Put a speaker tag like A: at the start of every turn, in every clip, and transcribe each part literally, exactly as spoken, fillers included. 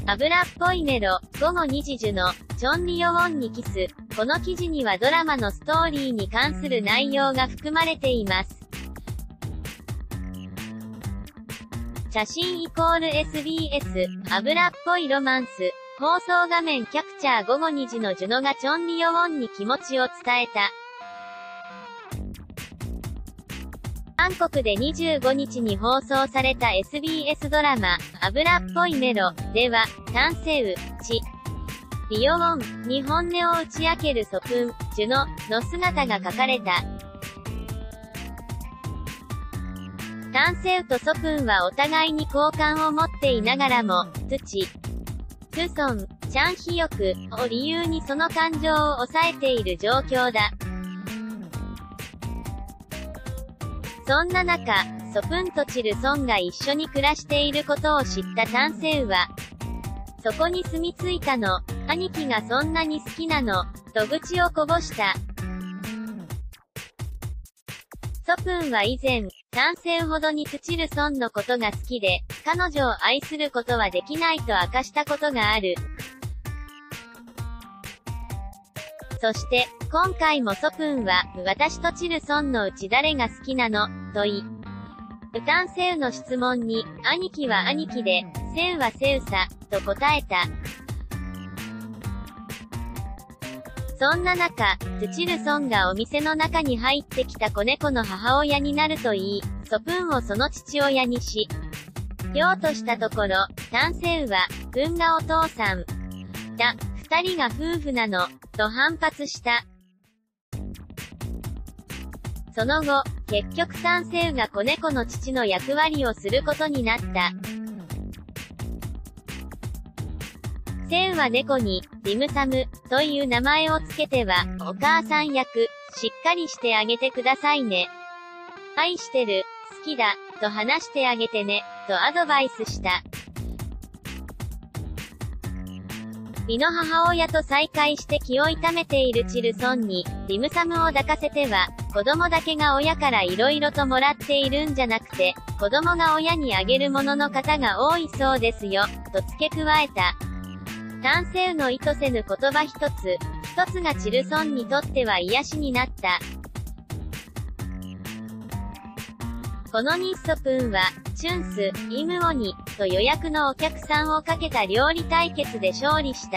A: 油っぽいメロ、午後にじじゅの、チョンリヨウォンにキス。この記事にはドラマのストーリーに関する内容が含まれています。写真イコール エスビーエス、油っぽいロマンス。放送画面キャプチャー午後にじのジュノがチョンリヨウォンに気持ちを伝えた。韓国でにじゅうごにちに放送された エスビーエス ドラマ、油っぽいメロでは、タンセウ、チ、リヨウォンに本音を打ち明けるソプン、ジュノの姿が描かれた。タンセウとソプンはお互いに好感を持っていながらも、ツチ、トゥソン、チャンヒヨクを理由にその感情を抑えている状況だ。そんな中、ソプンとチルソンが一緒に暮らしていることを知ったタンセウは、そこに住み着いたの、兄貴がそんなに好きなの、と愚痴をこぼした。ソプンは以前、タンセウほどにトゥチルソンのことが好きで、彼女を愛することはできないと明かしたことがある。そして、今回もソプンは、私とチルソンのうち誰が好きなのと言い、タンセウの質問に、兄貴は兄貴で、セウはセウさ、と答えた。そんな中、トゥチルソンがお店の中に入ってきた子猫の母親になると言い、ソプンをその父親にし、ようとしたところ、タンセウは、君がお父さんだ、二人が夫婦なの、と反発した。その後、結局タンセウが子猫の父の役割をすることになった。セウは猫に、ディムサム、という名前をつけては、お母さん役、しっかりしてあげてくださいね。愛してる、好きだ、と話してあげてね、とアドバイスした。美の母親と再会して気を痛めているチルソンに、ディムサムを抱かせては、子供だけが親から色々ともらっているんじゃなくて、子供が親にあげるものの方が多いそうですよ、と付け加えた。タンセウの意図せぬ言葉一つ、一つがチルソンにとっては癒しになった。この日ソプンは、チュンス、イムオニ、と予約のお客さんをかけた料理対決で勝利した。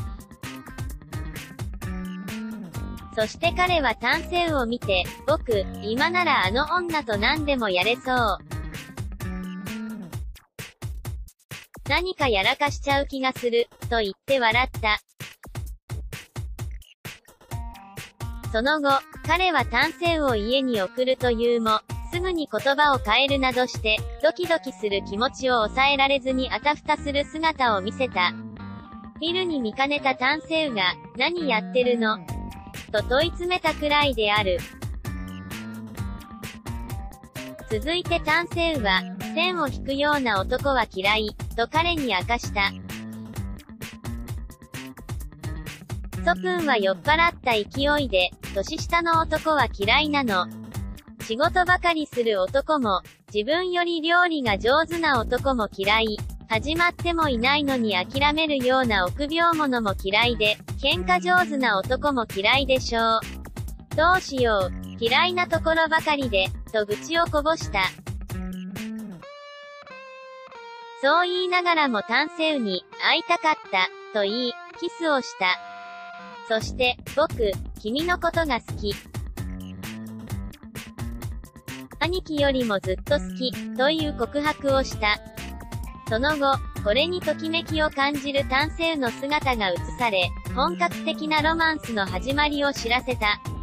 A: そして彼はタンセウを見て、僕、今ならあの女と何でもやれそう。何かやらかしちゃう気がする、と言って笑った。その後、彼はタンセウを家に送るというも、すぐに言葉を変えるなどして、ドキドキする気持ちを抑えられずにあたふたする姿を見せた。ビルに見かねたタンセウが、何やってるのと問い詰めたくらいである。続いてタンセウは、線を引くような男は嫌い、と彼に明かした。ソプンは酔っ払った勢いで、年下の男は嫌いなの。仕事ばかりする男も、自分より料理が上手な男も嫌い。始まってもいないのに諦めるような臆病者も嫌いで、喧嘩上手な男も嫌いでしょう。どうしよう、嫌いなところばかりで、と愚痴をこぼした。そう言いながらもタンセウに、会いたかった、と言い、キスをした。そして、僕、君のことが好き。兄貴よりもずっと好き、という告白をした。その後、これにときめきを感じるタンセウの姿が映され、本格的なロマンスの始まりを知らせた。